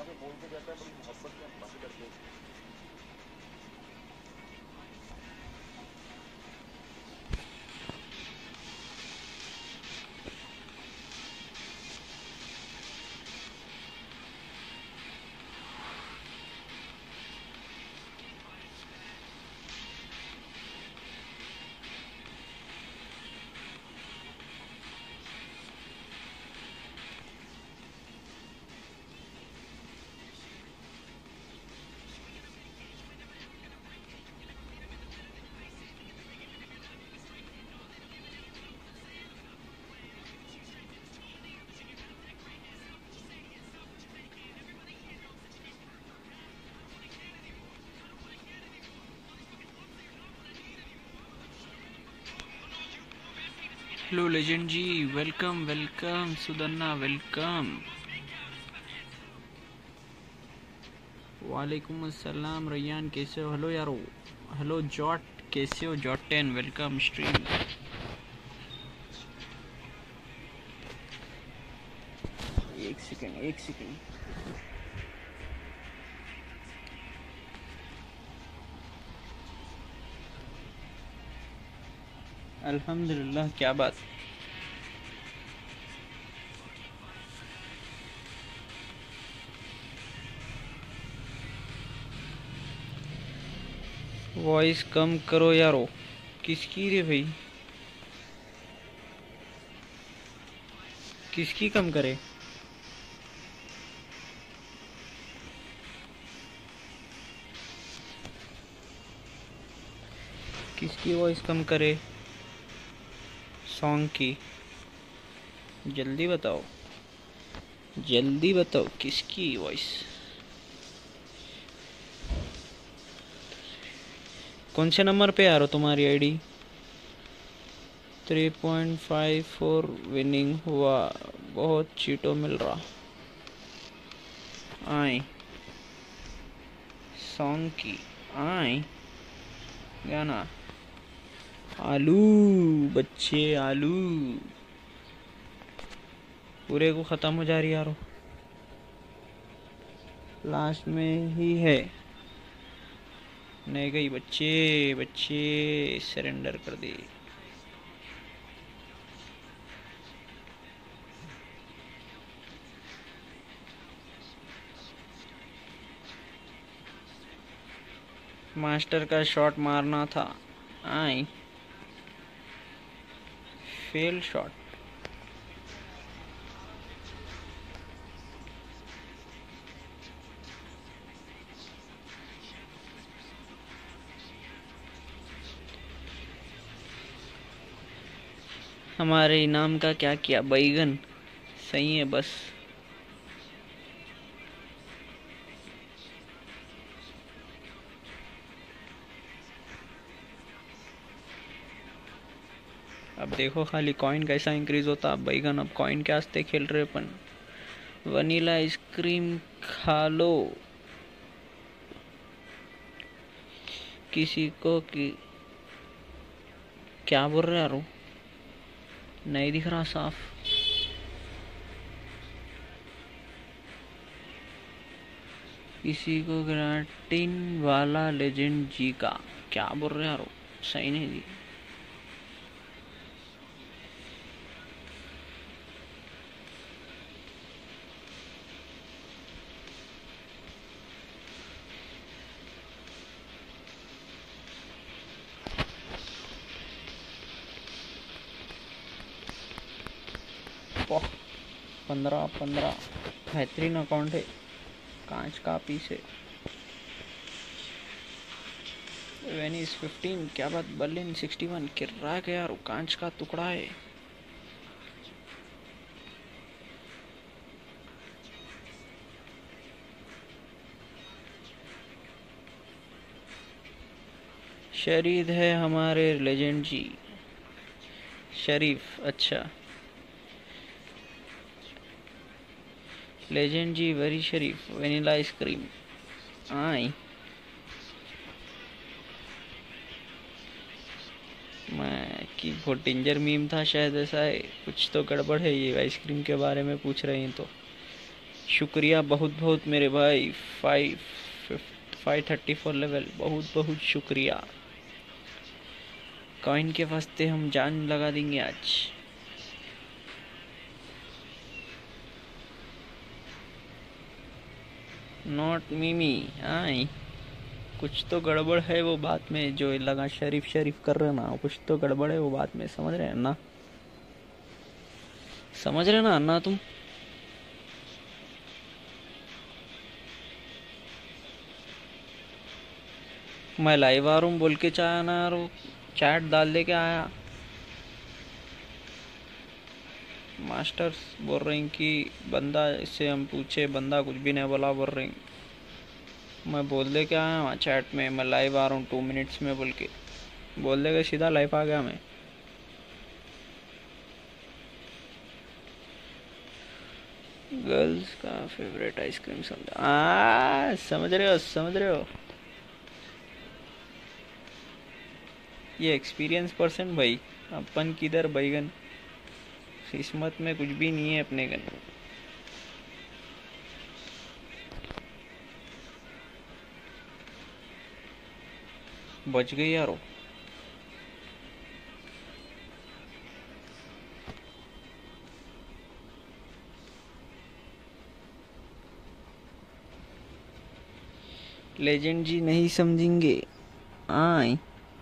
आके बोल के जाता है बड़ी मोहब्बत से, बातें करते हैं। Hello legend ji, welcome welcome. Sudanna welcome. वालेकुम अस्सलाम। रैयान कैसे हो? हेलो यारो। हेलो जॉट, कैसे हो? Jot 10 welcome stream. एक सेकंड एक सेकंड। अल्हम्दुलिल्लाह। क्या बात? वॉइस कम करो यारो। किसकी रे भाई? किसकी कम करे? किसकी वॉइस कम करे? सॉन्ग की। जल्दी बताओ, जल्दी बताओ किसकी वॉइस? कौन से नंबर पे आ रहा हो? तुम्हारी आईडी 3.54 विनिंग हुआ। बहुत चीटो मिल रहा। आए सॉन्ग की। आए गाना। आलू बच्चे आलू पूरे को ख़त्म हो जा रही यारो। लास्ट में ही है। नहीं गई बच्चे, बच्चे सरेंडर कर दे। मास्टर का शॉट मारना था। I fail shot. हमारे इनाम का क्या किया? बैगन सही है बस। अब देखो खाली कॉइन कैसा इंक्रीज होता। अब बैगन अब कॉइन के आस्ते खेल रहे अपन। वनीला आइसक्रीम खा लो। किसी को कि क्या बोल रहे यारो? नहीं दिख रहा साफ। किसी को ग्राटिन वाला लेजेंड जी का क्या बोल रहे यारो? सही नहीं जी। वाह 15-15 बेहतरीन अकाउंट है। कांच का पीस है। वेनिस 15 क्या बात? बर्लिन 61 किर्रा के यार कांच का टुकड़ा है। शरीद है हमारे लेजेंड जी। शरीफ अच्छा। लेजेंड जी वेरी शरीफ। Vanilla ice cream. आई मैं कि वो डेंजर मीम था शायद। ऐसा है कुछ तो गड़बड़ है। ये आइसक्रीम के बारे में पूछ रहे हैं तो शुक्रिया बहुत बहुत मेरे भाई। 534 लेवल, बहुत बहुत शुक्रिया। कॉइन के वास्ते हम जान लगा देंगे आज। नॉट मिमी आई। कुछ तो गड़बड़ है वो बात में, जो लगा शरीफ शरीफ कर रहे ना, कुछ तो गड़बड़ है वो बात में, समझ रहे हैं ना? समझ रहे ना अन्ना तुम? मैं लाइव आ रहा हूँ बोल के चाहे ना यार, चैट डाल दे के आया। मास्टर्स बोल रहे हैं कि बंदा, इससे हम पूछे, बंदा कुछ भी नहीं बोला, बोल रहे हैं। मैं बोल दे के आया वहाँ चैट में, मैं लाइव आ रहा हूँ 2 मिनट्स में बोल के, बोल देगा सीधा लाइव आ गया मैं। गर्ल्स का फेवरेट आइसक्रीम समझ रहे हो, समझ रहे हो? ये एक्सपीरियंस पर्सन भाई, अपन किधर बैगन, किस्मत में कुछ भी नहीं है अपने गन। बच गई यारो। लेजेंड जी नहीं समझेंगे। आए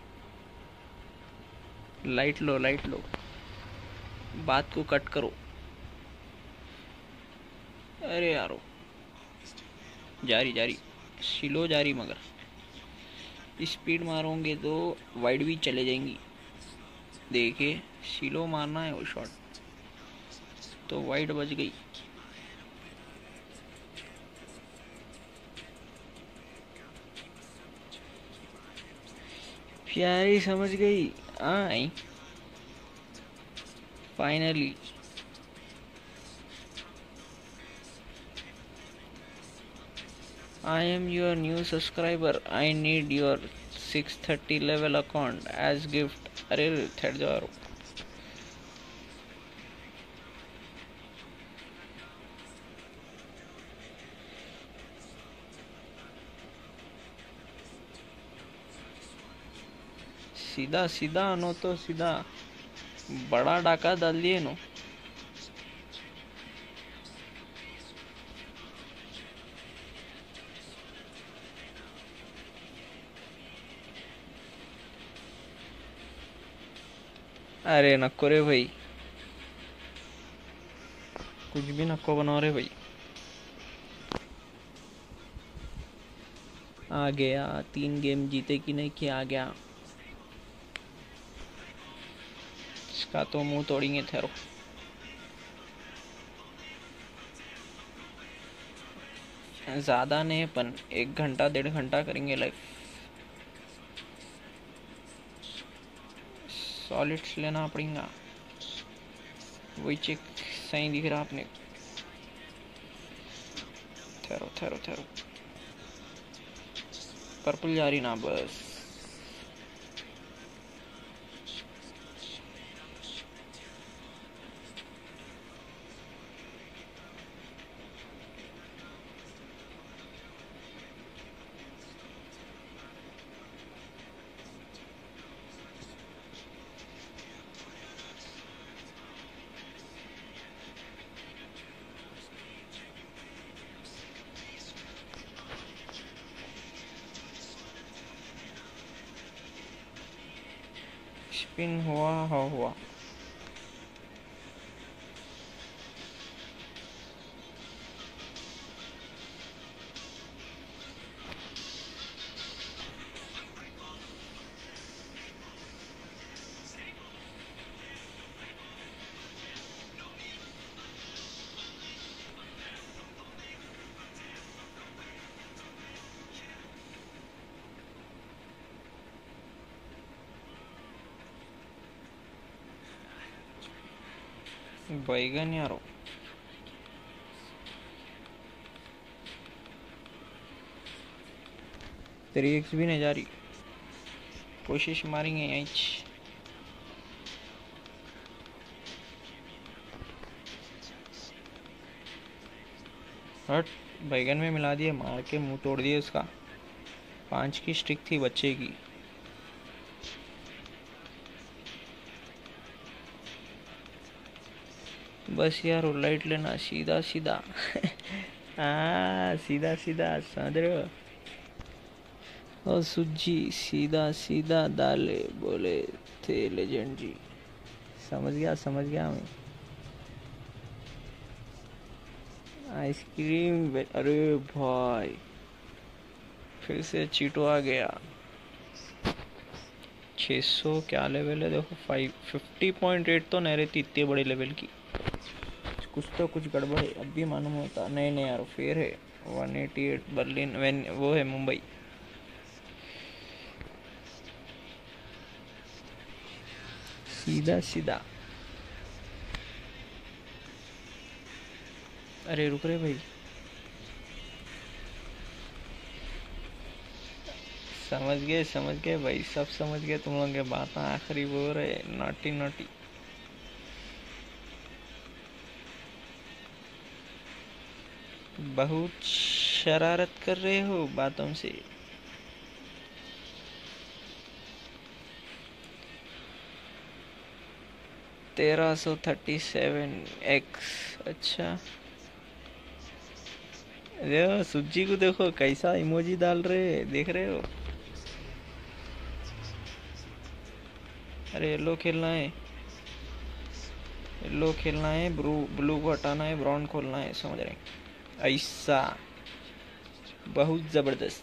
लाइट लो, लाइट लो, बात को कट करो। अरे यारो, जारी जारी, स्लो जारी, मगर स्पीड मारोगे तो वाइड भी चले जाएंगी। देखिए स्लो मारना है वो शॉट, तो वाइड बच गई। प्यारी समझ गई। I finally. I am your new subscriber. I need your 630 level account as gift. अरे ठहर जाओ। सीधा सीधा नो, तो सीधा बड़ा डाका डाल दिए नो। अरे नको रे भाई, कुछ भी नको बनाओ रे भाई। आ गया, 3 गेम जीते कि नहीं कि आ गया। इसका तो मुंह तोड़ेंगे, ठहरो। ज्यादा नहीं, अपन 1 घंटा 1.5 घंटा करेंगे लाइव। सॉलिड्स लेना पड़ेगा, वही चेक सही दिख रहा आपने। ठहरो ठहरो ठहरो, पर्पल जा रही ना बस। स्पिन हुआ। बैगन यारो, तेरी एक्स भी नहीं जा रही। कोशिश मारेंगे यहीं। हट, बैगन में मिला दिए, मार के मुंह तोड़ दिए उसका। 5 की स्टिक थी बच्चे की। बस यार लाइट लेना सीधा सीधा। सीधा सीधा समझ रहे हो। और सुजी सीधा सीधा दाले बोले थे लेजेंड जी। समझ गया मैं। आइसक्रीम, अरे भाई फिर से चीटो आ गया। 600 क्या लेवल है देखो। 50.8 तो नहीं रहती इतने बड़े लेवल की। कुछ तो कुछ गड़बड़ है, अब भी मालूम होता। नहीं नहीं यार फेयर है। 188 बर्लिन, वो है मुंबई। सीधा सीधा। अरे रुक रहे भाई। समझ गए भाई, सब समझ गए तुम लोग के बात। आखिरी वो रहे नोटी नोटी। बहुत शरारत कर रहे हो बातों से। $1337X। अच्छा देखो सुजी को, देखो कैसा इमोजी डाल रहे, देख रहे हो। अरे येलो खेलना है, ब्लू को हटाना है, ब्राउन खोलना है, समझ रहे हैं ऐसा। बहुत जबरदस्त।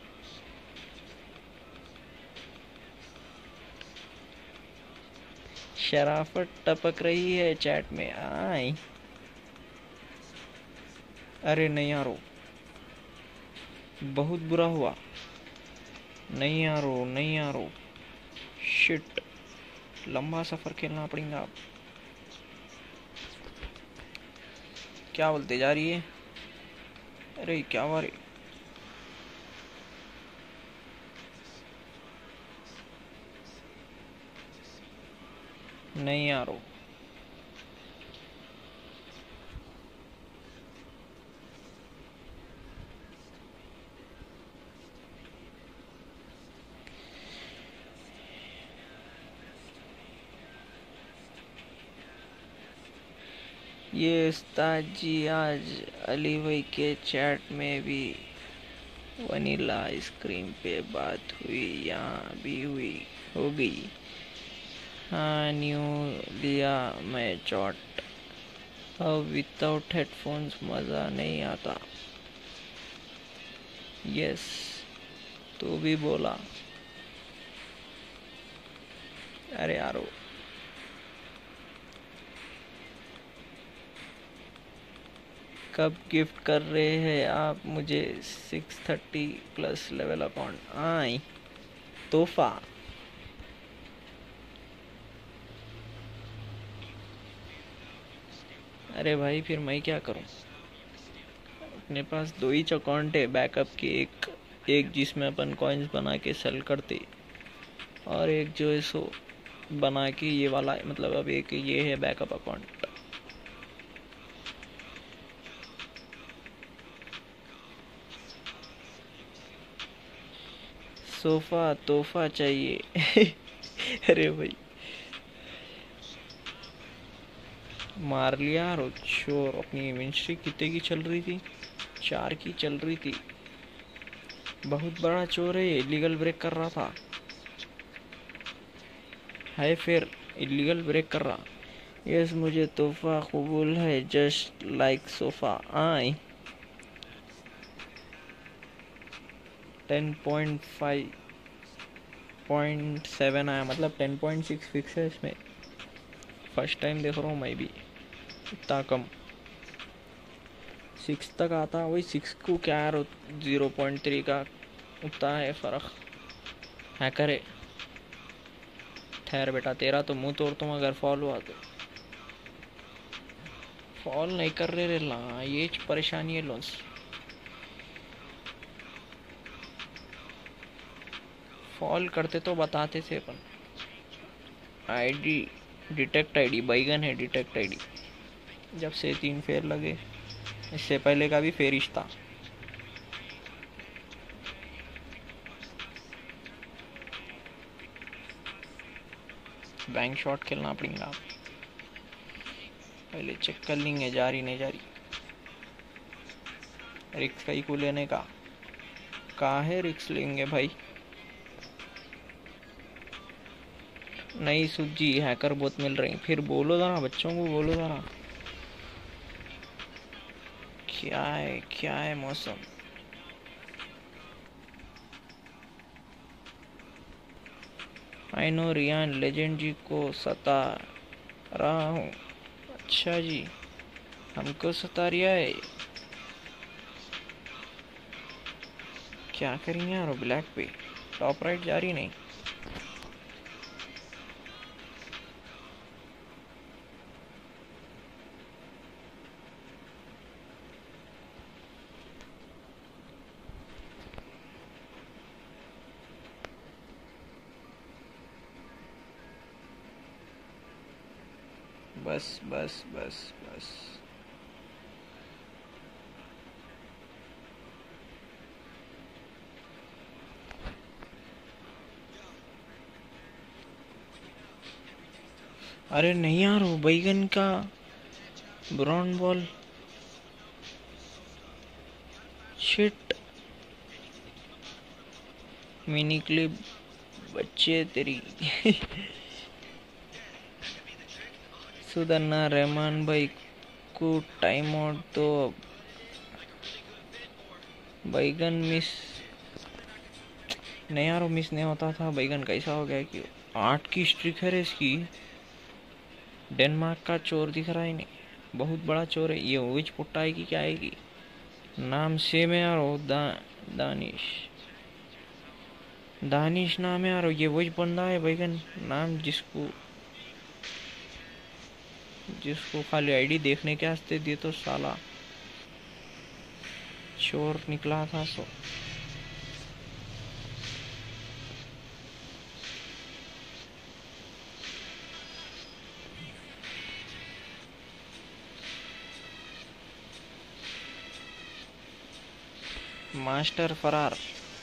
शराफत टपक रही है चैट में। आई अरे नहीं यारो, बहुत बुरा हुआ। नहीं यारो शिट, लंबा सफर खेलना पड़ेगा अब। क्या बोलते जा रही है। अरे क्या हुआ रे। नहीं यारो, ये उस्ताद जी आज अली भाई के चैट में भी वनीला आइसक्रीम पे बात हुई, यहाँ भी हुई हो गई। हाँ न्यू लिया मैं चौट। अब विदाउट हेडफोन्स मज़ा नहीं आता। यस तू भी बोला। अरे यारो कब गिफ्ट कर रहे हैं आप मुझे 630+ लेवल अकाउंट। आई तोहफा। अरे भाई फिर मैं क्या करूं। अपने पास 2 ही अकाउंट है बैकअप के। एक जिसमें अपन कॉइन्स बना के सेल करते, और एक जो है सो बना के ये वाला, मतलब अब एक ये है बैकअप अकाउंट। सोफा तोहफा चाहिए। अरे भाई मार लिया रोचोर। अपनी मिनिस्ट्री कितने की चल रही थी। 4 की चल रही थी। बहुत बड़ा चोर है, इलीगल ब्रेक कर रहा था। है फिर इलीगल ब्रेक कर रहा। यस मुझे तोहफा कबूल है, जस्ट लाइक सोफा। आई 10.5.7 आया, मतलब 10.6 फिक्स है इसमें। फर्स्ट टाइम देख रहा हूँ मैं भी इतना कम। 6 तक आता, वही 6 को क्या यार 0.3 का उतना है फ़र्क। है करे ठहर बेटा, तेरा तो मुंह तोड़ दूँ अगर फॉल हुआ तो। फॉल नहीं कर रहे रे ला, ये परेशानी है लॉन्स। फॉल करते तो बताते थे अपन। आईडी डिटेक्ट आईडी बैगन है, डिटेक्ट आईडी। जब से 3 फेयर लगे इससे पहले का भी फेरिश था। बैंक शॉट खेलना पड़ेगा, पहले चेक कर लेंगे जा रही नहीं जा रही। रिक्स कहीं को लेने का, कहाँ है रिक्स लेंगे भाई। नई सूजी हैकर बहुत मिल रही, फिर बोलो जरा बच्चों को, बोलो जरा क्या है मौसम। I know Riyan legend ji को सता रहा हूँ। अच्छा जी, हमको सता रिया है, क्या करेंगे यार। ब्लैक पे टॉप राइट जा रही नहीं। बस बस बस बस। अरे नहीं यार, वो बैगन का brown ball, shit. Mini clip बच्चे तेरी। सुदन्ना रहमान भाई को टाइम आउट तो बैगन मिस नहीं यार, वो मिस नहीं होता था बैगन। कैसा हो गया कि 8 की स्ट्रिक है इसकी। डेनमार्क का चोर दिख रहा है नहीं, बहुत बड़ा चोर है ये। विच पुट्टा है कि क्या है कि नाम सेम है यार। दानिश दानिश नाम है यार। ये वही बंदा है बैगन नाम, जिसको खाली आईडी देखने के वास्ते दिए तो साला चोर निकला था। सो मास्टर फरार।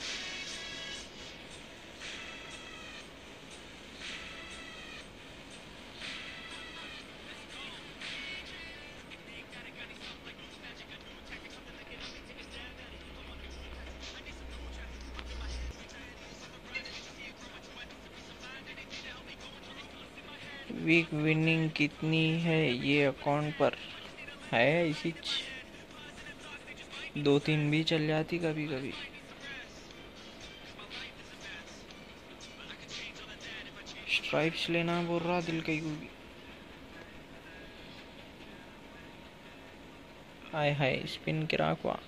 वीक विनिंग कितनी है ये अकाउंट पर है? इसी 2-3 भी चल जाती कभी कभी। स्ट्राइप्स लेना बोल रहा दिल कहीं को भी। हाय हाय स्पिन गिरा हुआ।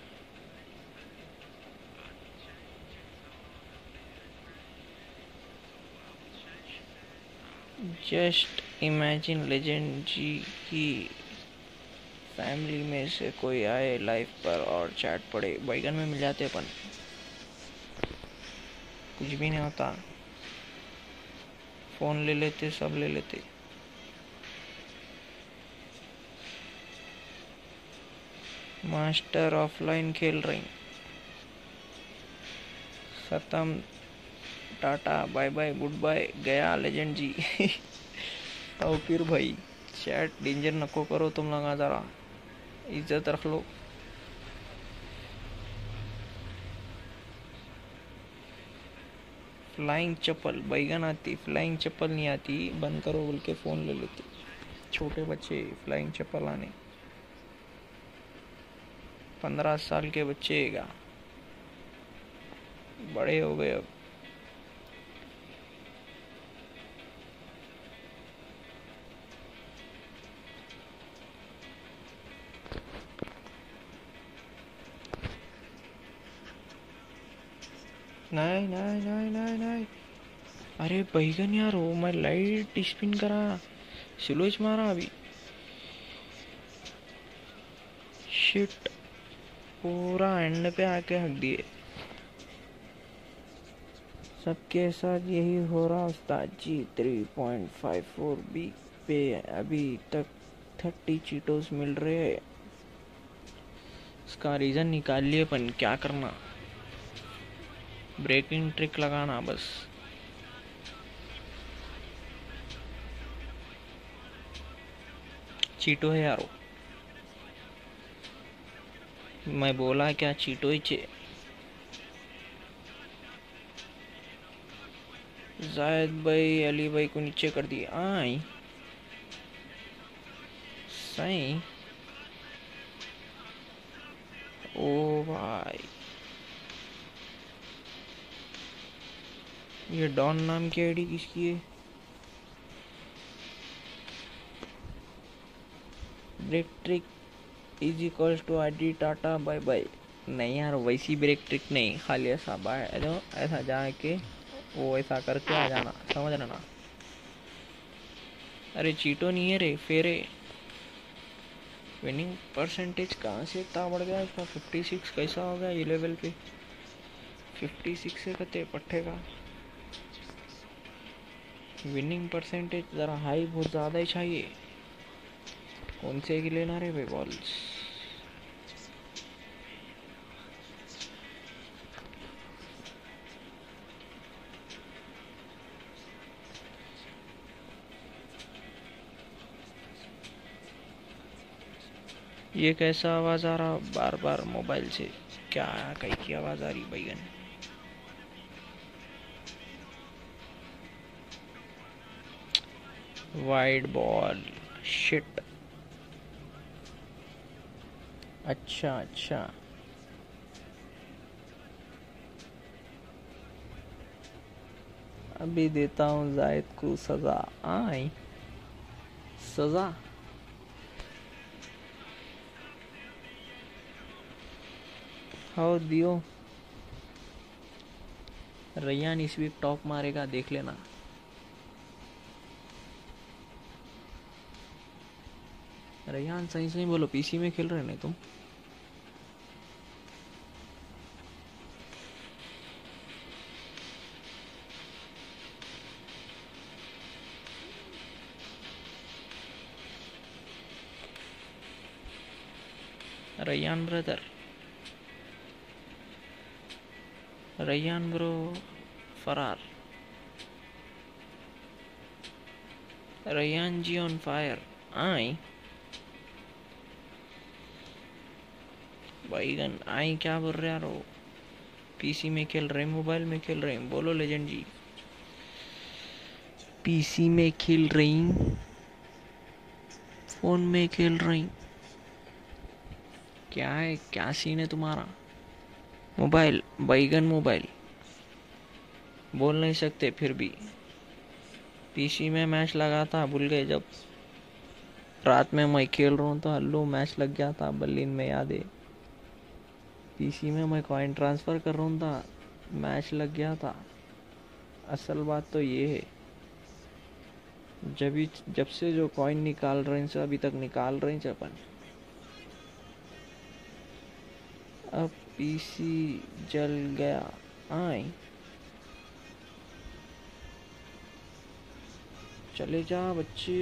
जस्ट इमेजिन लेजेंड जी की फैमिली में से कोई आए लाइव पर और चैट पड़े। बैगन में मिल जाते अपन, कुछ भी नहीं होता। फोन ले लेते, सब ले लेते। मास्टर ऑफलाइन खेल रही। खत्म, tata bye bye goodbye, गया लेजेंड जी। और फिर भाई चैट डेंजर नको करो तुम लोग, जरा इज्जत रख लो। फ्लाइंग चप्पल बैगन आती, फ्लाइंग चप्पल नहीं आती। बंद करो बोल के फोन ले लेते छोटे बच्चे। फ्लाइंग चप्पल आने 15 साल के बच्चे का, बड़े हो गए अब। नहीं नहीं नहीं नहीं नहीं। अरे बैगन यार, वो मैं लाइट स्पिन करा, स्लोच मारा अभी। शिट, पूरा एंड पे आके हक दिए। सबके साथ यही हो रहा उस्ताद जी। 3.54 बी पे अभी तक 30 चीटोस मिल रहे हैं। इसका रीज़न निकाल लिए, पर क्या करना, ब्रेकिंग ट्रिक लगाना बस। चीटो है यारो, मैं बोला क्या, चीटो ही चे। जायद भाई अली भाई को नीचे कर दिए। आई सही। ओ भाई, ये डॉन नाम की आईडी किसकी है? Break trick is equals to ID tata bye bye. नहीं यार, वैसी ब्रेक ट्रिक नहीं, खाली ऐसा बाय ऐसा जाके वो ऐसा करके आ जाना, समझ रहे ना। अरे चीटो नहीं है रे, फेरे। विनिंग परसेंटेज कहाँ से इतना बढ़ गया इसका, 56 कैसा हो गया ये लेवल पे? 56 से कते पट्टे का विनिंग परसेंटेज ज़रा हाई, बहुत ज़्यादा ही चाहिए। कौन से की लेना रे भाई बॉल्स? ये कैसा आवाज़ आ रहा बार बार मोबाइल से? क्या कहीं की आवाज़ आ रही बैगन? Wide ball, shit. अच्छा अच्छा, अभी देता हूँ जायद को सजा। आई सजा। हाउ दियो। रैयान इस वीक टॉप मारेगा, देख लेना। रैयान सही सही बोलो, पीसी में खेल रहे नहीं तुम? रैयान ब्रदर, रैयान ब्रो फरार, रैयान जी ऑन फायर। आई बैगन, आई क्या बोल रहे यार? वो पीसी में खेल रहे, मोबाइल में खेल रहे? बोलो लेजेंड जी। पीसी में खेल रही, फोन में खेल रही, क्या है, क्या सीन है तुम्हारा? मोबाइल बैगन, मोबाइल बोल नहीं सकते फिर भी। पीसी में मैच लगा था, भूल गए जब रात में मैं खेल रहा हूँ तो हल्लू मैच लग गया था बर्लिन में, याद है? पीसी में मैं कॉइन ट्रांसफ़र कर रहा हूँ था, मैच लग गया था। असल बात तो ये है, जब से जो कॉइन निकाल रहे हैं अभी तक निकाल रहे हैं अपन। अब पीसी जल गया। आई चले जा बच्चे।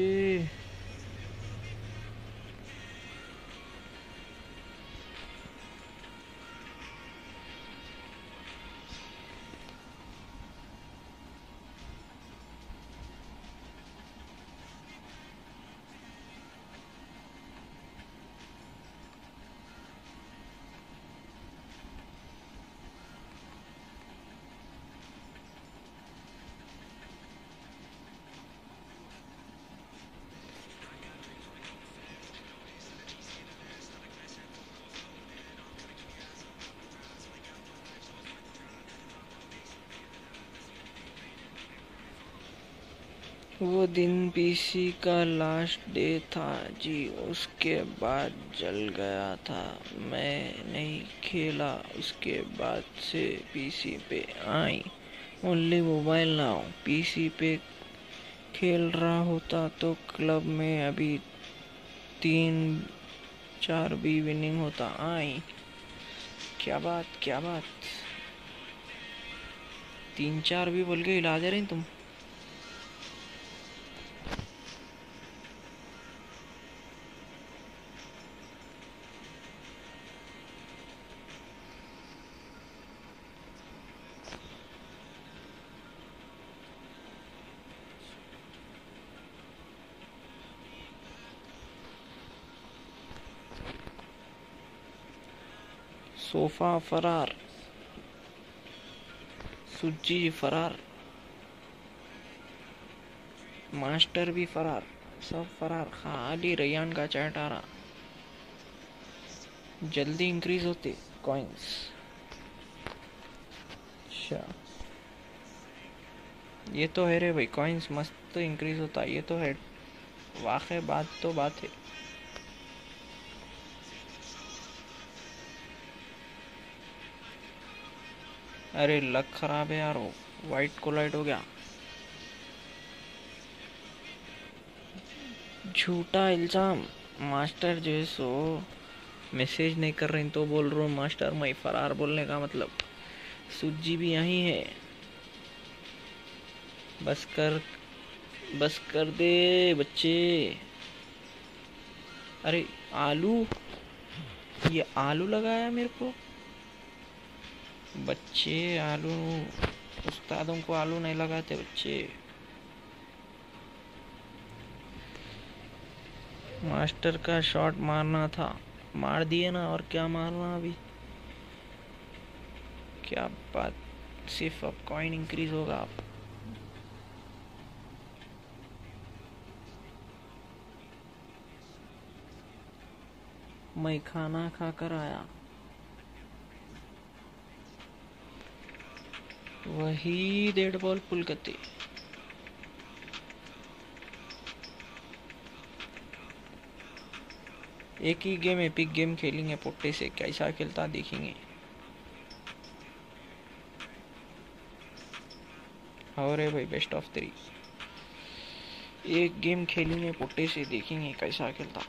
वो दिन पीसी का लास्ट डे था जी, उसके बाद जल गया था। मैं नहीं खेला उसके बाद से पीसी पे। I only mobile now. PC पे खेल रहा होता तो क्लब में अभी 3-4 भी विनिंग होता। आई क्या बात, क्या बात, 3-4 भी बोल के हिला दे रही तुम। सोफा फरार, सुज्जी फरार, मास्टर भी फरार, सब फरार, खाली रैयान का चैट आ रहा। जल्दी इंक्रीज होते कॉइन्स। अच्छा ये तो है रे भाई, कॉइन्स मस्त इंक्रीज होता, ये तो है वाकई, बात तो बात है। अरे लक खराब है यार, वो वाइट कोलाइट हो गया। झूठा इल्जाम, मास्टर जो है सो मैसेज नहीं कर रही तो बोल रहा हूँ मास्टर मैं फरार, बोलने का मतलब सुज्जी भी यहीं है। बस कर दे बच्चे। अरे आलू, ये आलू लगाया मेरे को बच्चे। आलू, उस्तादों को आलू नहीं लगाते बच्चे। मास्टर का शॉट मारना था, मार दिए ना, और क्या मारना अभी। क्या बात, सिर्फ अब कॉइन इंक्रीज होगा। आप मैं खाना खा कर आया, वही डेड बॉल पुल करते। एक ही गेम, एपिक गेम खेलेंगे पोट्टे से, कैसा खेलता देखेंगे। और भाई बेस्ट ऑफ 3, एक गेम खेलेंगे पोट्टे से, देखेंगे कैसा खेलता।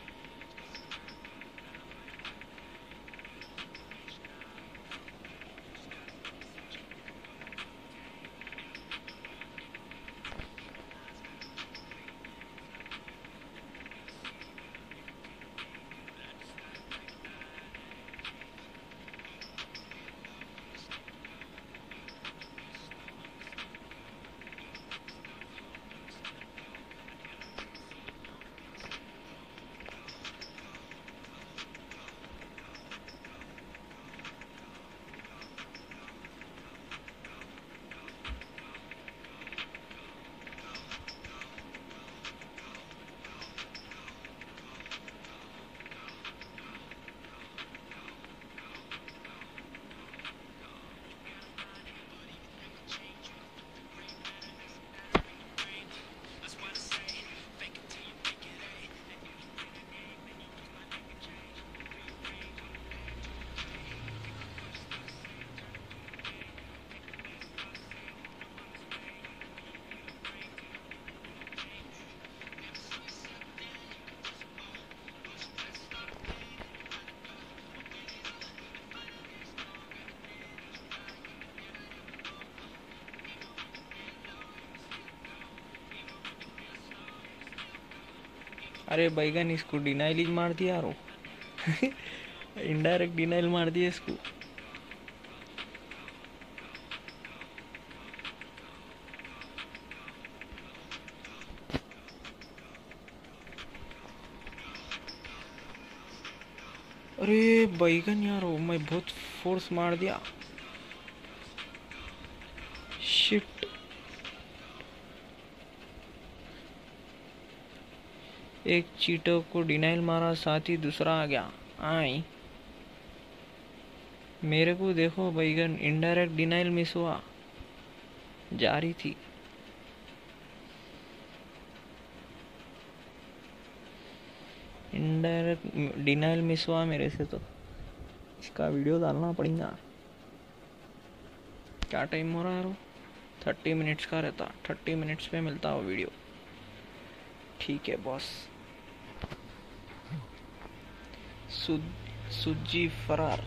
अरे बैगन, इसको डिनाइल ही मार दिया यारो। इनडायरेक्ट डिनाइल मार दिया इसको। अरे बैगन यारो, मैं बहुत फोर्स मार दिया, शिट। एक चीटर को डिनाइल मारा, साथ ही दूसरा आ गया। आई मेरे को देखो बैगन, इनडायरेक्ट डिनाइल मिस हुआ, जारी थी। इनडायरेक्ट डिनाइल मिस हुआ मेरे से, तो इसका वीडियो डालना पड़ेगा। क्या टाइम हो रहा है? 30 मिनट्स का रहता, 30 मिनट्स पे मिलता वो वीडियो। ठीक है बॉस। सुज्जी फरार,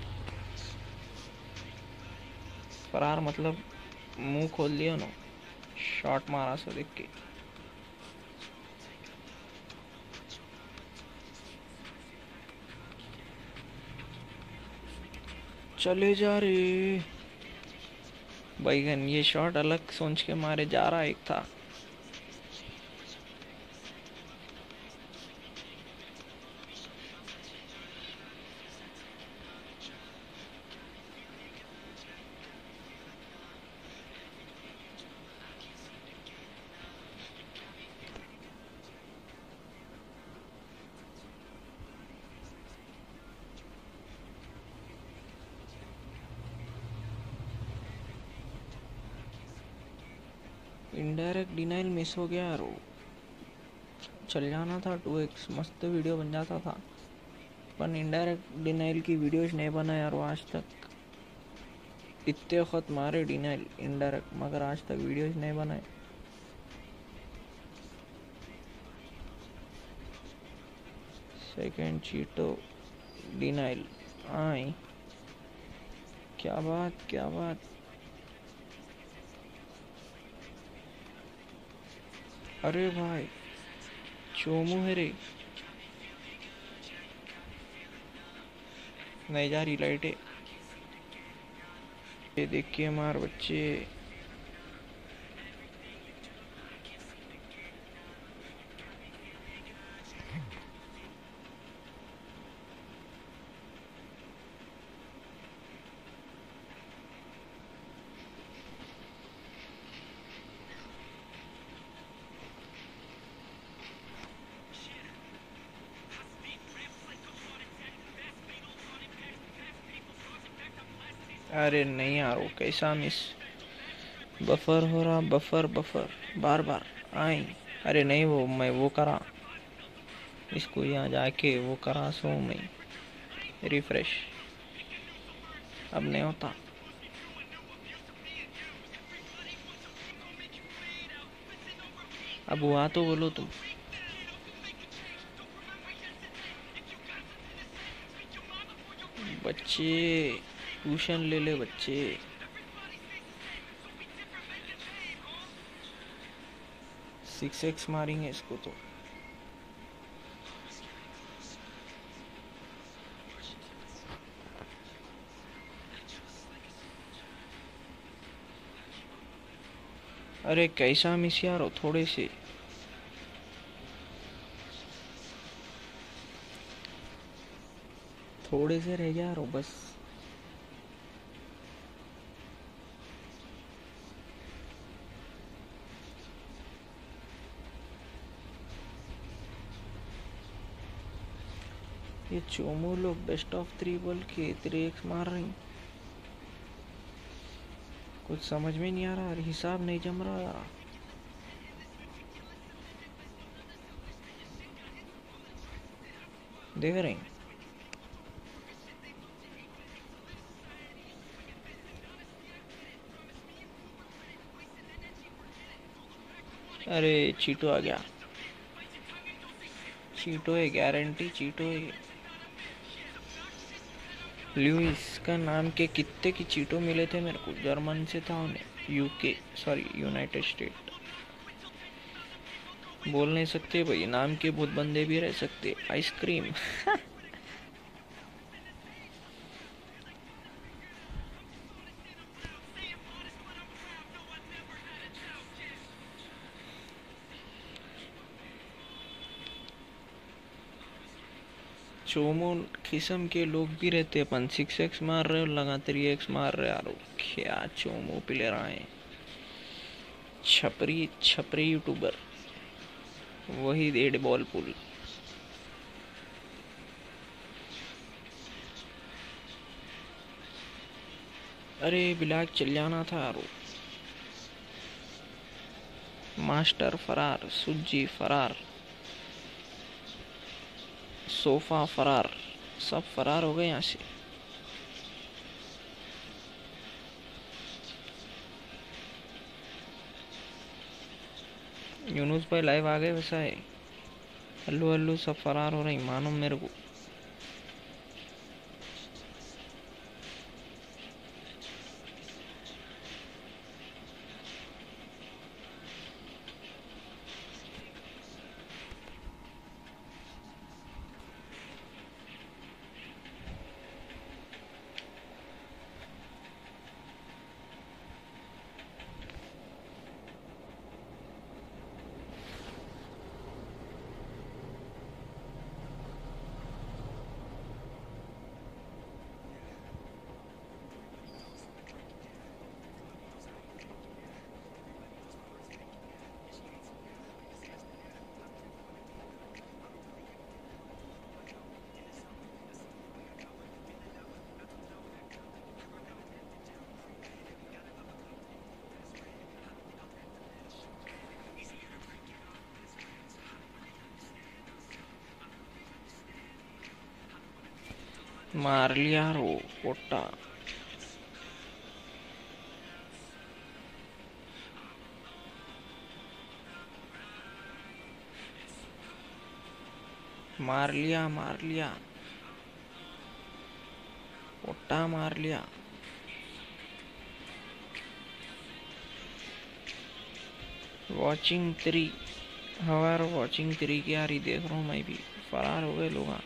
फरार मतलब मुंह खोल लिया ना, शॉट मारा सो देख के। चले जा रे बैगन, ये शॉट अलग सोच के मारे जा रहा एक था। इनडायरेक्ट डिनाइल मिस हो गया यार। वो चल जाना था 2x, मस्त वीडियो बन जाता था, पर इनडायरेक्ट डिनाइल की वीडियोज नहीं बना यार वो आज तक। इतने वक्त मारे डिनाइल इनडायरेक्ट, मगर आज तक वीडियोज नहीं बनाए। सेकेंड चीटो डिनाइल आई, क्या बात क्या बात। अरे भाई चोमू है रे, नहीं जा रही लाइटें। ये देखिए मार बच्चे। अरे नहीं यार, वो कैसा मिस। बफर हो रहा, बफर बफर बार बार आई। अरे नहीं, वो मैं वो करा, इसको यहाँ जाके वो करा सो मैं रिफ्रेश, अब नहीं होता। अब हुआ तो बोलो तुम। बच्चे ट्यूशन ले ले बच्चे। सिक्स एक्स मारेंगे इसको तो। अरे कैसा मिस यार हो, थोड़े से। थोड़े से रह गया रो बस। ये चोमू लोग बेस्ट ऑफ 3 बोल के 3x मार रही, कुछ समझ में नहीं आ रहा, हिसाब नहीं जम रहा। देख रहे हैं। अरे चीटो आ गया, चीटो है, गारंटी चीटो है। लुइस का नाम के कितने की चीटो मिले थे मेरे को, जर्मन से था उन्हें, यूके सॉरी यूनाइटेड स्टेट। बोल नहीं सकते भाई, नाम के बहुत बंदे भी रह सकते। आइसक्रीम चोमो किस्म के लोग भी रहते, अपन 6x मार रहे हो, लगा 3x मार रहे यारो। क्या चोमो प्लेयर आए, छपरी छपरी यूट्यूबर, वही डेड बॉल पुल। अरे ब्लैक चल जाना था यारो। मास्टर फरार, सुज्जी फरार, सोफा फरार, सब फरार हो गए यहाँ से। यूनुस भाई लाइव आ गए वैसा है। हल्लू हल्लू सब फरार हो रही, मानो मेरे को। मार लिया रो पोटा। मार लिया पोटा, मार लिया। वॉचिंग 3, हवार वॉचिंग 3 की आ रही, देख रहा हूँ मैं भी। फरार हो गए लोग।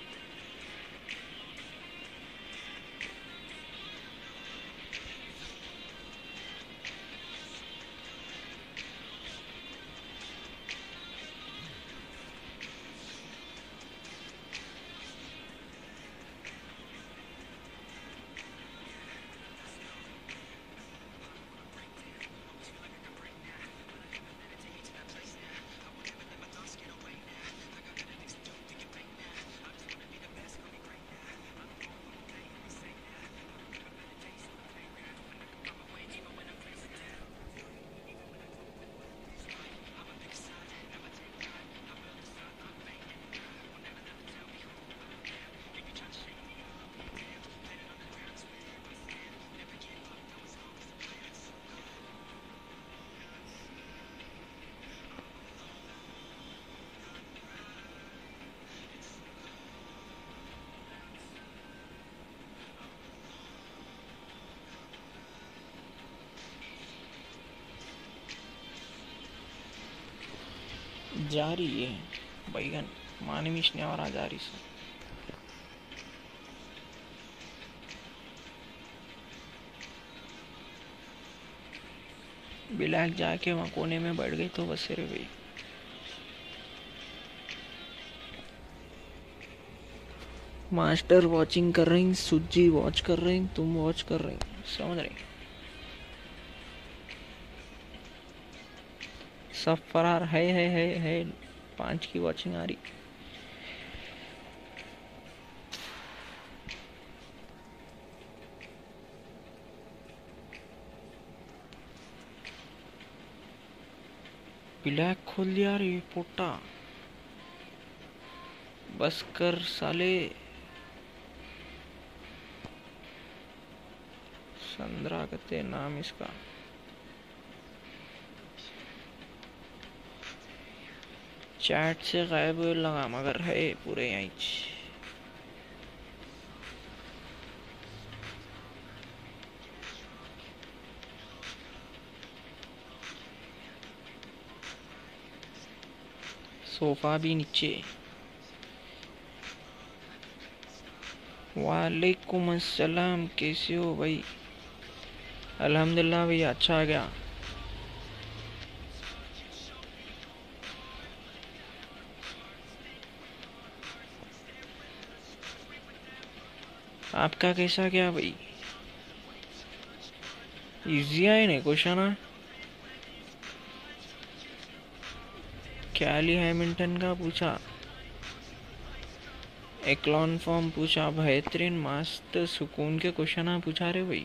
जारी है बैगन मानवीशने और जारी से। ब्लैक जाके वहाँ कोने में बैठ गई तो बस रे भाई। मास्टर वॉचिंग कर रही, सुजी वॉच कर रही, तुम वॉच कर रही, समझ रही। सब फरार है 5 की वॉचिंग आ रही। ब्लैक खोल दिया रे पोटा, बस कर साले। संद्रा कहते नाम इसका। चैट से गायब लगा मगर है पूरे यहीं। सोफा भी नीचे। वालेकुम अस्सलाम, कैसे हो भाई? अल्हम्दुलिल्लाह भाई, अच्छा आ गया। आपका कैसा गया भाई? इजी आए नहीं क्वेश्चन? कैली हैमिल्टन का पूछा, एक्लॉन फॉर्म पूछा, बेहतरीन मस्त सुकून के क्वेश्चन पूछा रे भाई।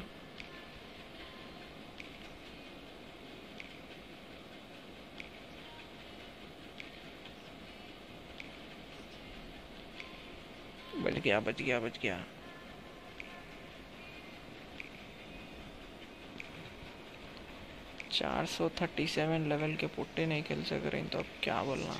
बच गया। 437 लेवल के पुट्टे नहीं खेल सक रहे तो अब क्या बोलना।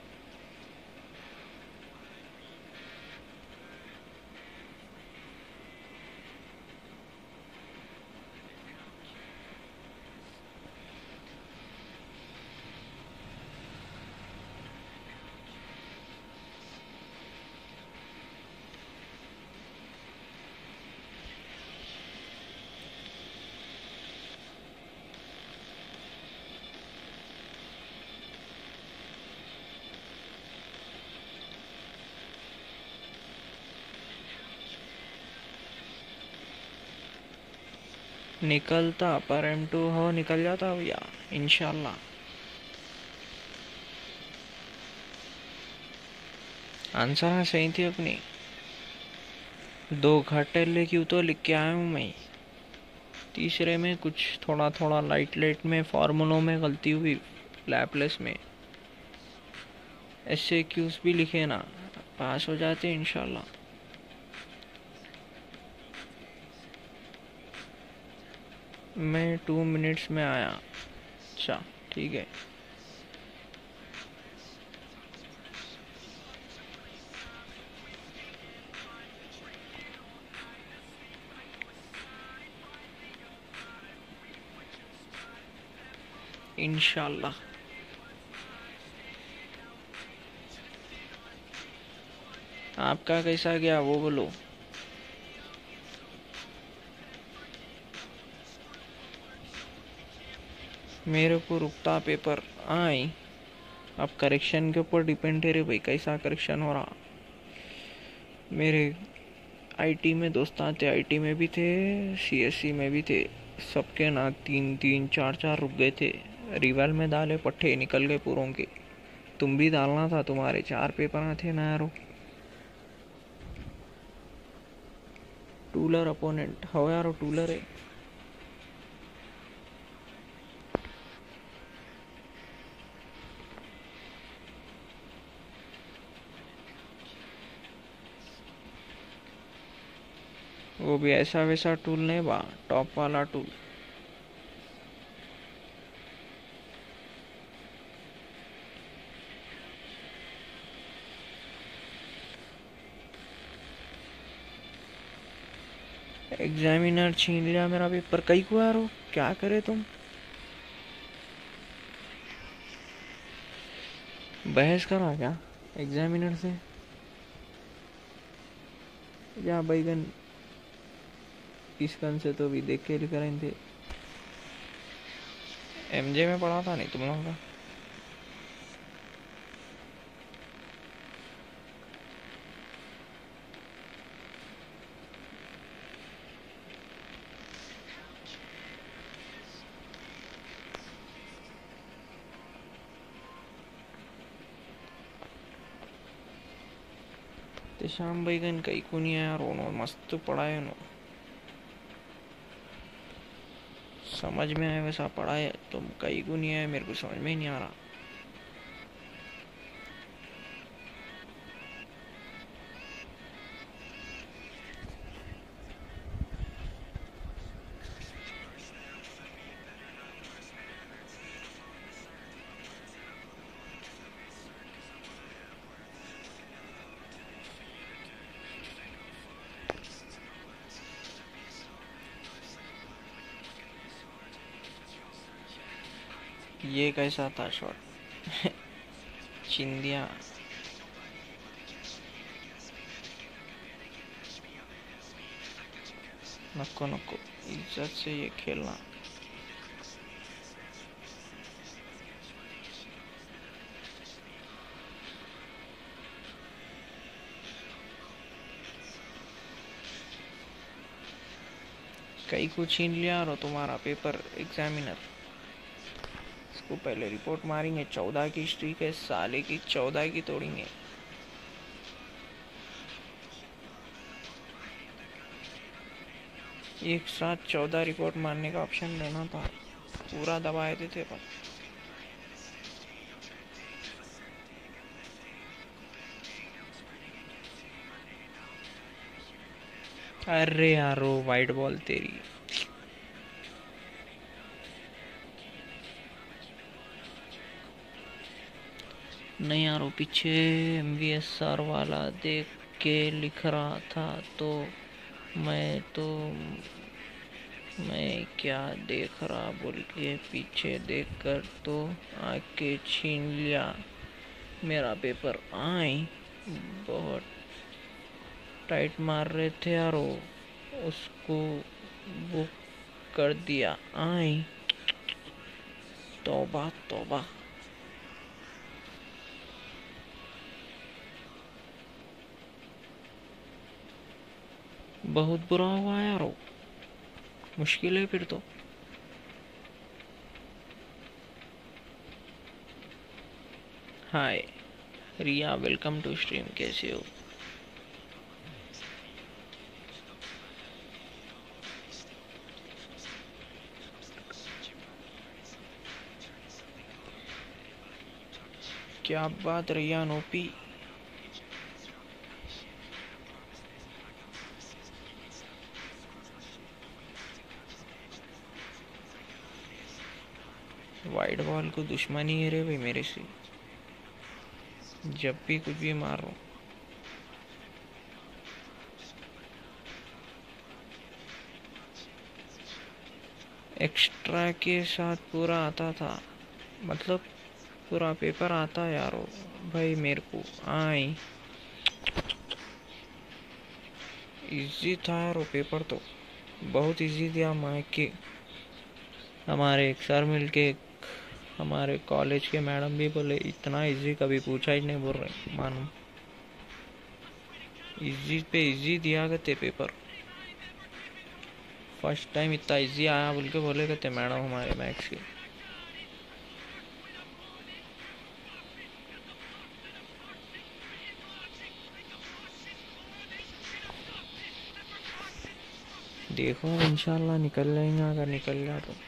निकलता पर M2 हो निकल जाता भैया इंशाल्लाह। आंसर सही थी अपनी। 2 घाटे लेके तो लिख के आया हूँ मैं। तीसरे में कुछ थोड़ा लाइट में फॉर्मूलों में गलती हुई, लैपलेस में। ऐसे क्यूज भी लिखे ना, पास हो जाते इंशाल्लाह। मैं 2 मिनट्स में आया। अच्छा ठीक है। इंशाल्लाह। आपका कैसा गया वो बोलो। मेरे को रुकता पेपर आई। अब करेक्शन के ऊपर डिपेंड है रे भाई, कैसा करेक्शन हो रहा। मेरे आईटी में दोस्त थे, आईटी में भी थे, सीएससी में भी थे। सबके ना 3-3 4-4 रुक गए थे। रिवाल में डाले पट्टे निकल गए पूरों के। तुम भी डालना था, तुम्हारे 4 पेपर थे ना यारो। टूलर अपोनेंट हो यारो, टूलर है। वो भी ऐसा वैसा टूल नहीं बा, टॉप वाला टूल। एग्जामिनर छीन लिया मेरा पेपर, कई को यारो, क्या करे तुम। बहस करा क्या एग्जामिनर से। या बैगन इस गन से तो भी देख के लिख रहे थे। एमजे में पढ़ा था नहीं तुम लोगों का। ते शाम बैगन कई को नहीं आया रोनो, मस्त पढ़ाए नो। समझ में आया वैसा पढ़ाए, तुम कई को नहीं आया, मेरे को समझ में ही नहीं आ रहा। ये कैसा था शॉट। चिंदिया। नको नको, इज्जत से ये खेलना। कई को छीन लिया और तुम्हारा पेपर एग्जामिनर। इसको पहले रिपोर्ट मारेंगे, 14 की स्ट्रीक है साले की, 14 की तोड़ेंगे। एक साथ 14 रिपोर्ट मारने का ऑप्शन रहना था, पूरा दबाए थे पर। अरे यारो वाइट बॉल तेरी। नहीं यारो, पीछे MVSR वाला देख के लिख रहा था तो मैं क्या देख रहा बोल के पीछे देखकर तो आके छीन लिया मेरा पेपर। आई बहुत टाइट मार रहे थे यारो, उसको बुक कर दिया। आई तौबा तौबा। बहुत बुरा हुआ यारो, मुश्किल है फिर तो। Hi Riya, welcome to stream, कैसे हो। क्या बात रिया नोपी। वाइट बॉल को दुश्मनी है रे भाई मेरे से, जब भी कुछ भी मार रहा हूँ। एक्स्ट्रा के साथ पूरा आता था, मतलब पूरा पेपर आता यारो भाई मेरे को। आई इजी था यार वो पेपर, तो बहुत इजी दिया। मैं के हमारे एक सर मिलके हमारे कॉलेज के मैडम भी बोले इतना इजी कभी पूछा ही नहीं, बोल रहे मानो इजी पे इजी दिया करते पेपर। फर्स्ट टाइम इतना इजी आया बोल के बोले करते मैडम हमारे मैथ्स के। देखो इंशाल्लाह निकल जाएंगे, अगर निकल गया तो।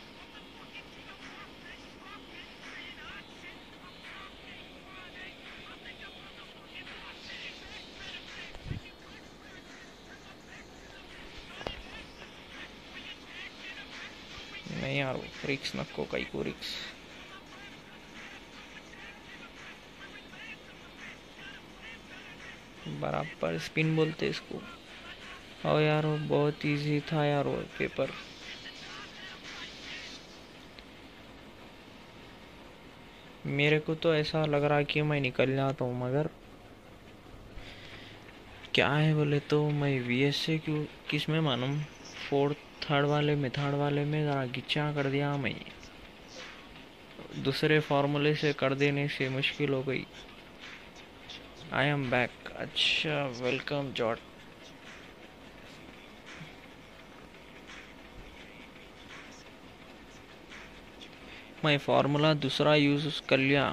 नहीं यार रिक्स नको कई को रिक्स। बराबर स्पिन बोलते इसको। और यार वो बहुत इजी था यार वो पेपर। मेरे को तो ऐसा लग रहा कि मैं निकल जाता हूँ, मगर क्या है बोले तो मैं वीएस से क्यों किस में मालूम, फोर्थ थर्ड वाले में ज़रा गिच्चा कर दिया मैं। दूसरे फार्मूले से कर देने से मुश्किल हो गई। I am back. अच्छा वेलकम जॉर्ज। मैं फार्मूला दूसरा यूज कर लिया,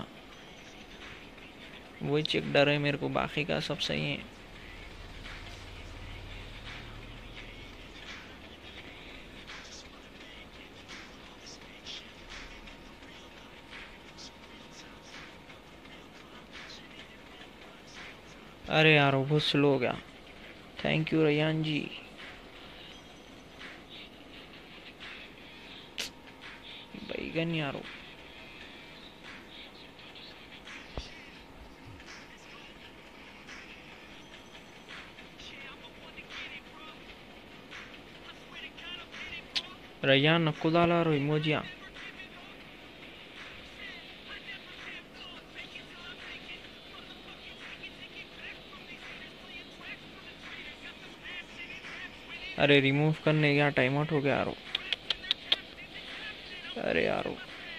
वही चेक डर है मेरे को, बाकी का सब सही है। अरे यार वो बहुत स्लो हो गया। Thank you Rayyan ji. बैगन यारो। रैयान नको डाला रो इमोजिया। अरे रिमूव करने गया, टाइम आउट हो गया यारो। अरे यारो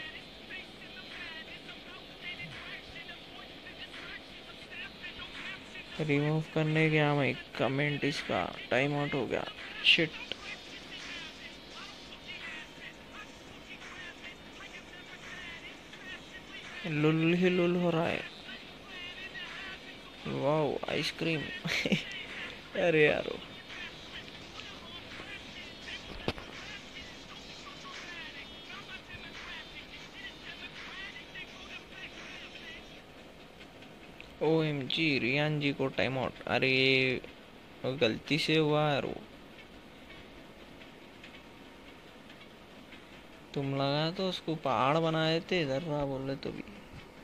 रिमूव करने गया मैं, कमेंट इसका टाइम आउट हो गया। शिट। लुल ही लुल हो रहा है। Wow ice cream. अरे यारो OMG रियान जी को टाइम आउट। अरे गलती से हुआ यार वो। तुम लगा तो उसको पहाड़ बना देते, इधर रहा बोले तो भी।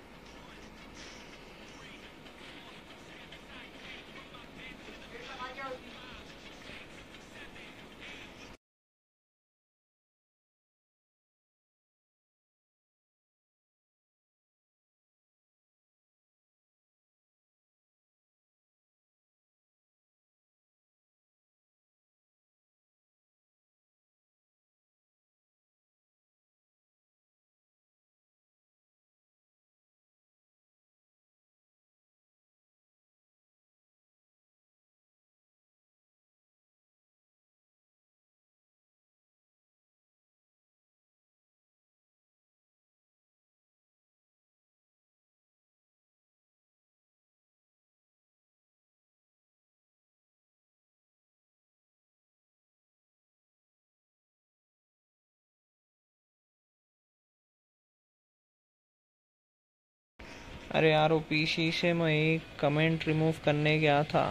अरे यार वो पीसी से मैं एक कमेंट रिमूव करने गया था।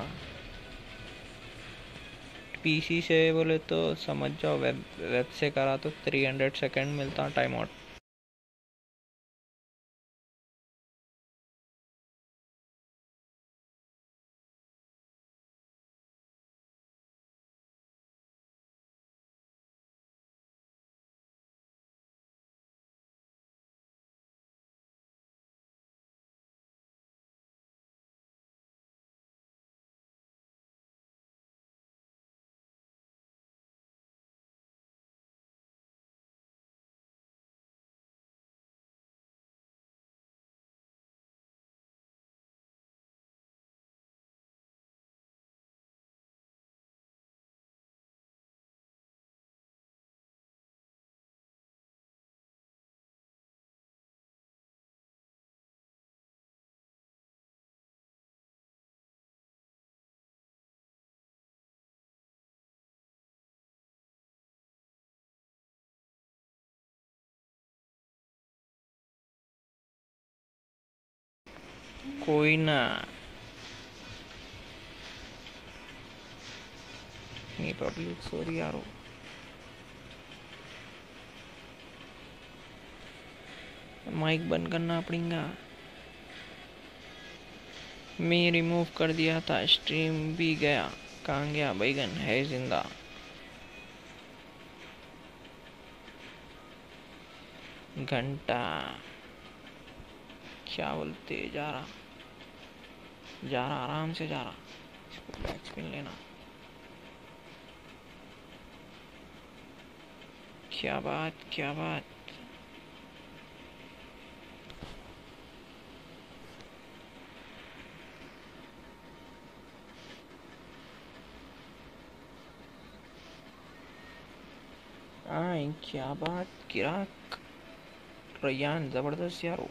पीसी से बोले तो समझ जाओ, वेब से करा तो 300 सेकंड मिलता टाइम आउट। कोई ना, नहीं पब्लिक सॉरी यारो। माइक बंद करना पड़ेगा। मैं रिमूव कर दिया था, स्ट्रीम भी गया। कहाँ गया बैगन? है जिंदा। घंटा क्या बोलते? जा रहा आराम से जा रहा। इसको बैक स्पिन लेना। क्या बात क्या बात। क्या बात। किराक रयान जबरदस्त यारो।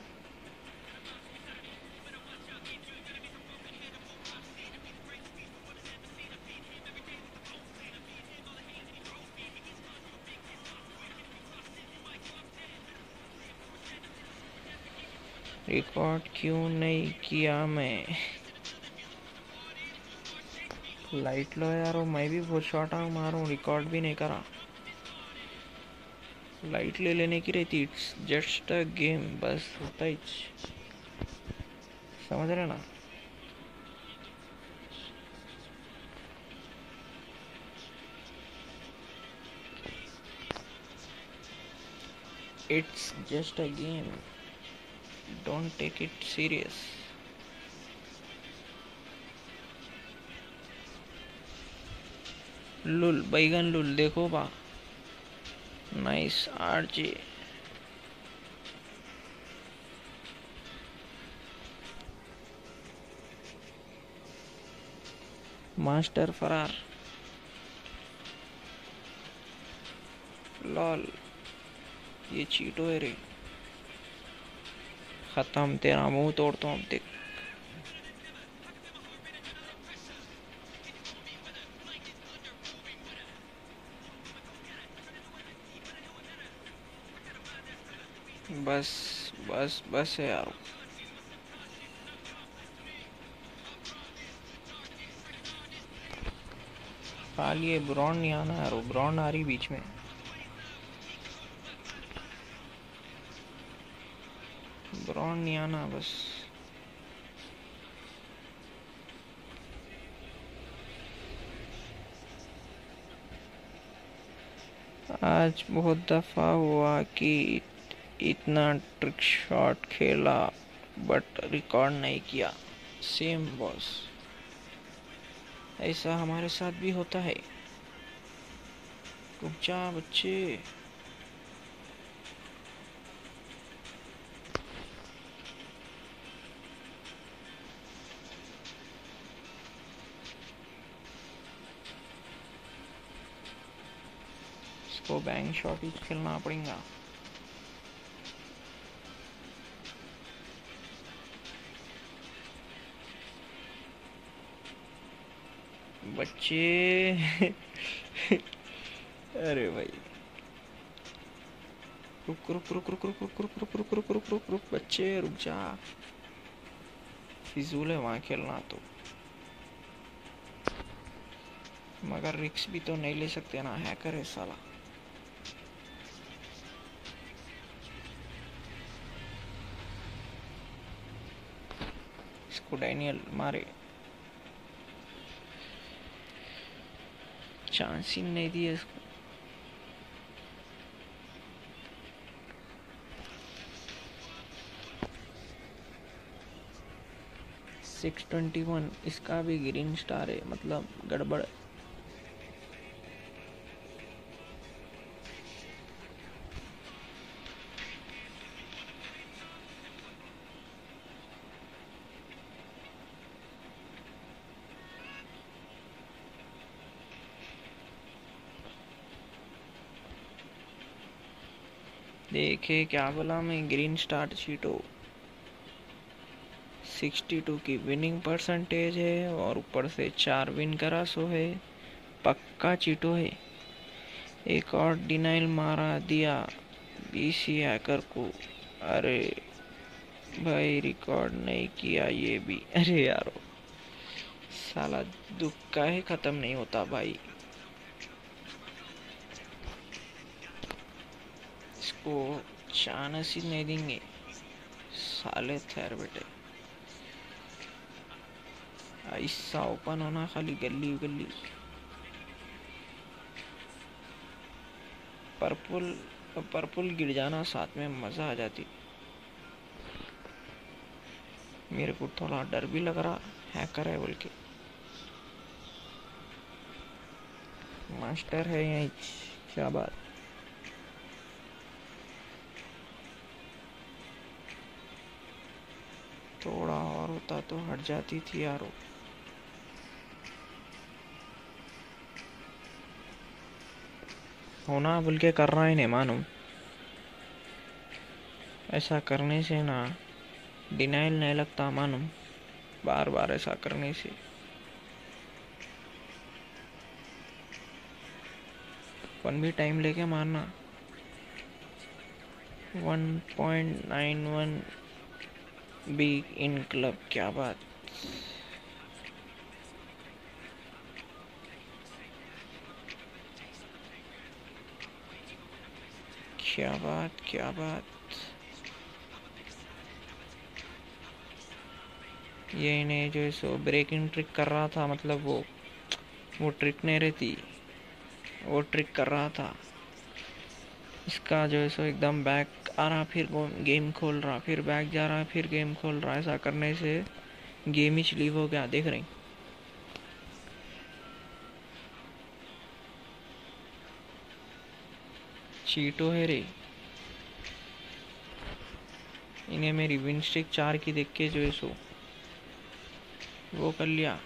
रिकॉर्ड क्यों नहीं किया मैं? लाइट लो यारो, मैं भी बहुत शॉर्ट मारूं, रिकॉर्ड भी नहीं करा। लाइट ले लेने की रहती। इट्स जस्ट अ गेम, बस होता ही। समझ रहे ना? It's just a game, don't take it serious. लुल बैगन लुल देखो बा। Nice RJ. मास्टर फरार। लॉल ये चीटो है रे। खत्म, तेरा मुंह तोड़ता हूँ देख। बस बस बस है यार। खाली ये ब्रॉन्ड नहीं आना यार, ब्रॉन्ड आ रही बीच में। ब्रॉन्ड नहीं आना बस। आज बहुत दफा हुआ कि इतना ट्रिक शॉट खेला बट रिकॉर्ड नहीं किया। सेम बॉस, ऐसा हमारे साथ भी होता है। रुक जा बच्चे। इसको बैंक शॉट ही खेलना पड़ेगा। बच्चे अरे भाई रुक रुक रुक रुक रुक रुक रुक रुक रुक रुक रुक रुक रुक बच्चे रुक जा। फिजूल है वहाँ खेलना तो, मगर रिक्स भी तो नहीं ले सकते ना, हैकर है साला। इसको डैनियल मारे, चांस ही नहीं दिया इसको। 621 इसका भी ग्रीन स्टार है, मतलब गड़बड़। देखे क्या बोला मैं, ग्रीन स्टार चीटो। 62 की विनिंग परसेंटेज है और ऊपर से 4 विन करा सो है, पक्का चीटो है। एक और डिनाइल मारा दिया बीसी हैकर को। अरे भाई रिकॉर्ड नहीं किया ये भी। अरे यारो, साला दुख का ही खत्म नहीं होता भाई। इसको चांस ही नहीं देंगे साले थैर बेटे। ऐसा ओपन होना खाली गली गली। पर्पल पर्पल गिर जाना साथ में मजा आ जाती। मेरे को थोड़ा डर भी लग रहा, हैकर है बोल के। मास्टर है यहीं, क्या बात। थोड़ा और होता तो हट जाती थी यारो। होना बोल के कर रहा ही नहीं मालूम। ऐसा करने से ना डिनाइल नहीं लगता मालूम, बार बार ऐसा करने से। अपन भी टाइम लेके मारना। 1.91 बी इन क्लब, क्या बात। क्या बात क्या बात। ये नहीं जो सो ब्रेकिंग ट्रिक कर रहा था, मतलब वो ट्रिक नहीं रहती, वो ट्रिक कर रहा था। इसका जो है सो एकदम बैक आ रहा, फिर गेम खोल रहा, फिर बैक जा रहा, फिर गेम खोल रहा। ऐसा करने से गेम ही लीव हो गया, देख रही। चीटो है रे। इन्हें मेरी विन स्ट्रिक 4 की देख के जो है सो वो कर लिया।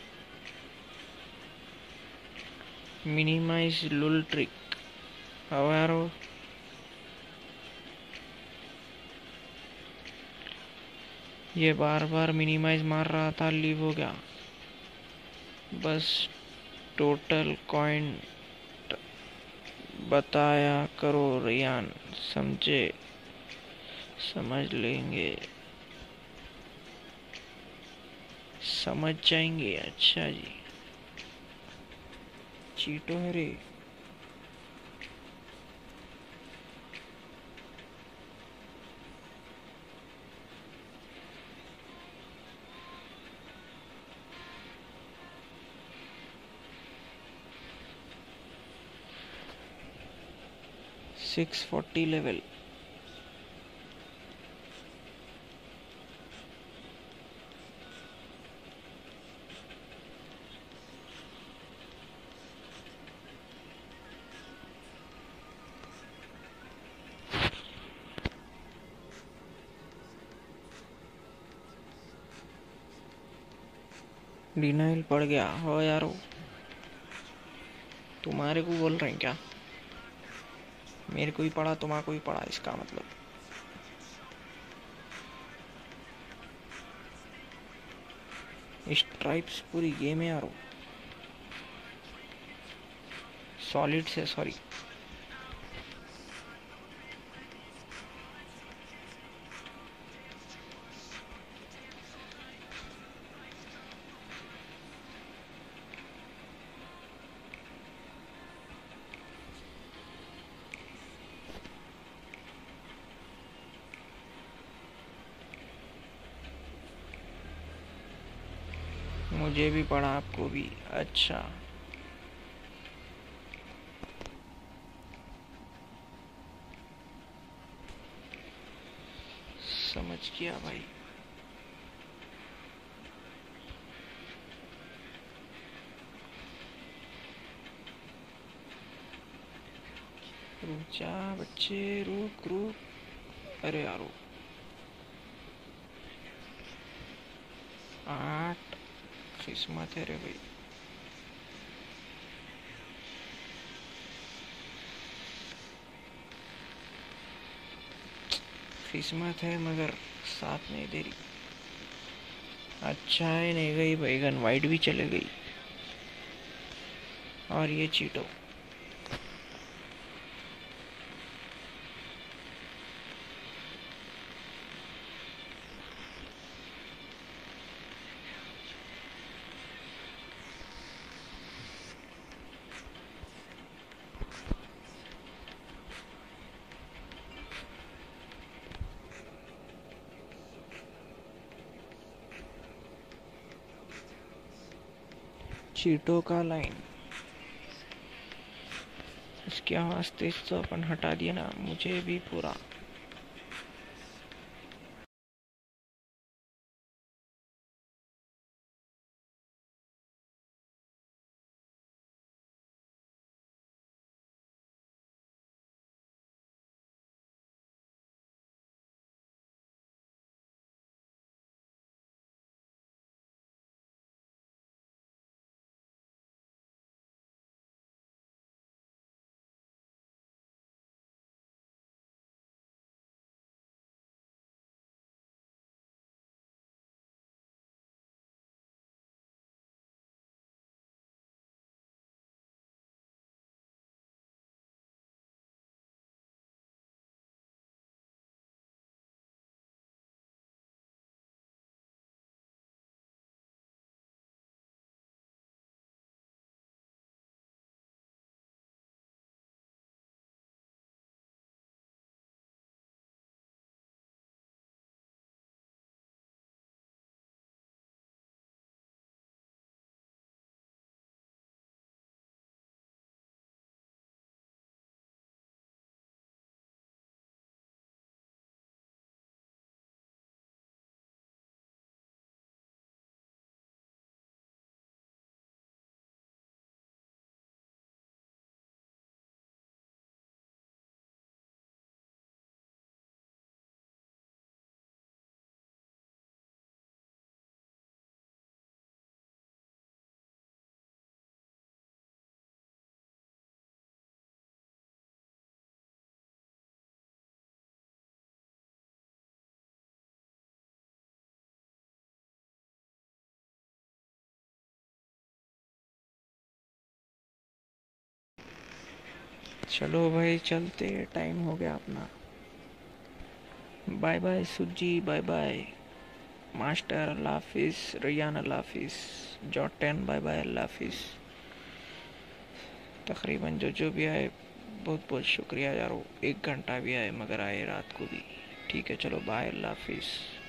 मिनिमाइज लुल ट्रिक। अब यारो ये बार बार मिनिमाइज मार रहा था, लीव हो गया। बस टोटल कॉइन बताया करो रियान, समझे? समझ लेंगे, समझ जाएंगे। अच्छा जी, चीटो है रे। Six 40 level. डिनाइल पड़ गया हो यारो। तुम्हारे को बोल रहे हैं क्या? मेरे को ही पड़ा, तुम्हारे को ही पड़ा, इसका मतलब। स्ट्राइप्स पूरी गेम है यारो। सॉलिड से सॉरी। मुझे भी पड़ा, आपको भी? अच्छा, समझ गया भाई। रुक जा बच्चे, रुक रुक। अरे यारो 8 किस्मत है रे भाई। किस्मत है मगर साथ नहीं दे रही। अच्छा है नहीं गई बैगन, वाइट भी चले गई। और ये चीटो चीटों का लाइन, इसकी आवाज़ तेज तो अपन हटा दिया ना, मुझे भी पूरा। चलो भाई चलते, टाइम हो गया अपना। Bye bye Suji, bye bye master, अल्लाह हाफिज, रियान अल्लाह हाफिज, जॉटन बाय बाय, अल्लाह हाफिज। तकरीबन जो जो भी आए बहुत बहुत शुक्रिया यारो, 1 घंटा भी आए मगर आए रात को भी। ठीक है चलो बाय, अल्लाह हाफिज।